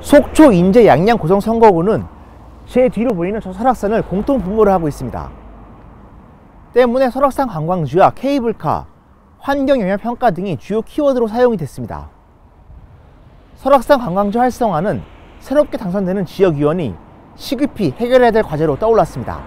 속초, 인제, 양양, 고성 선거구는 제 뒤로 보이는 저 설악산을 공통 분모를 하고 있습니다. 때문에 설악산 관광지와 케이블카, 환경영향평가 등이 주요 키워드로 사용이 됐습니다. 설악산 관광지 활성화는 새롭게 당선되는 지역위원이 시급히 해결해야 될 과제로 떠올랐습니다.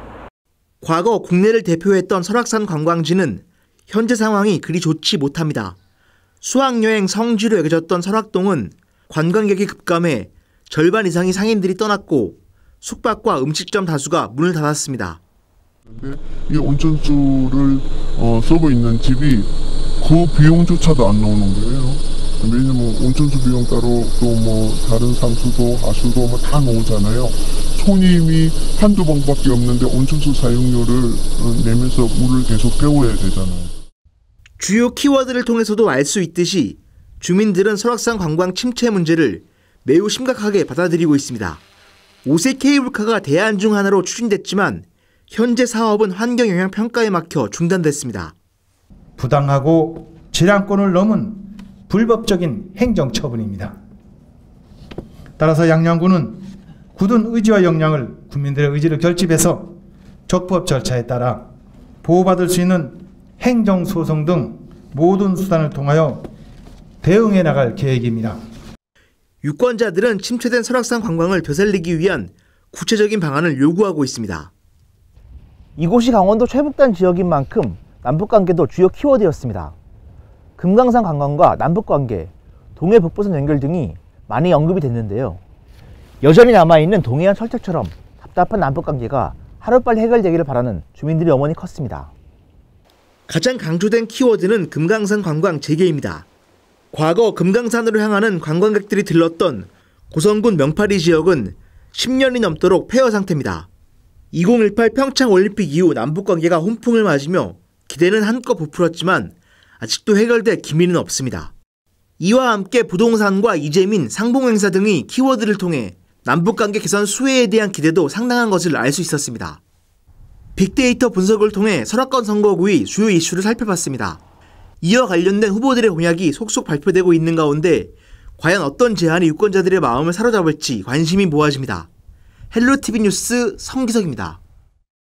과거 국내를 대표했던 설악산 관광지는 현재 상황이 그리 좋지 못합니다. 수학여행 성지로 여겨졌던 설악동은 관광객이 급감해 절반 이상의 상인들이 떠났고 숙박과 음식점 다수가 문을 닫았습니다. 이 온천수를 쓰고 있는 집이 그 비용조차도 안 나오는 거예요. 왜냐면 온천수 비용 따로 또 뭐 다른 상수도 하수도 뭐 다 나오잖아요. 손님이 한두 번밖에 없는데 온천수 사용료를 내면서 물을 계속 데워야 되잖아요. 주요 키워드를 통해서도 알 수 있듯이 주민들은 설악산 관광 침체 문제를 매우 심각하게 받아들이고 있습니다. 5세 케이블카가 대안 중 하나로 추진됐지만 현재 사업은 환경영향평가에 막혀 중단됐습니다. 부당하고 질량권을 넘은 불법적인 행정처분입니다. 따라서 양양군은 굳은 의지와 역량을 국민들의 의지를 결집해서 적법 절차에 따라 보호받을 수 있는 행정소송 등 모든 수단을 통하여 대응해 나갈 계획입니다. 유권자들은 침체된 설악산 관광을 되살리기 위한 구체적인 방안을 요구하고 있습니다. 이곳이 강원도 최북단 지역인 만큼 남북관계도 주요 키워드였습니다. 금강산 관광과 남북관계, 동해 북부선 연결 등이 많이 언급이 됐는데요. 여전히 남아있는 동해안 철책처럼 답답한 남북관계가 하루빨리 해결되기를 바라는 주민들의 염원이 컸습니다. 가장 강조된 키워드는 금강산 관광 재개입니다. 과거 금강산으로 향하는 관광객들이 들렀던 고성군 명파리 지역은 10년이 넘도록 폐허 상태입니다. 2018 평창올림픽 이후 남북관계가 훈풍을 맞으며 기대는 한껏 부풀었지만 아직도 해결될 기미는 없습니다. 이와 함께 부동산과 이재민, 상봉행사 등의 키워드를 통해 남북관계 개선 수혜에 대한 기대도 상당한 것을 알 수 있었습니다. 빅데이터 분석을 통해 설악산 선거구의 주요 이슈를 살펴봤습니다. 이와 관련된 후보들의 공약이 속속 발표되고 있는 가운데 과연 어떤 제안이 유권자들의 마음을 사로잡을지 관심이 모아집니다. 헬로티비 뉴스 성기석입니다.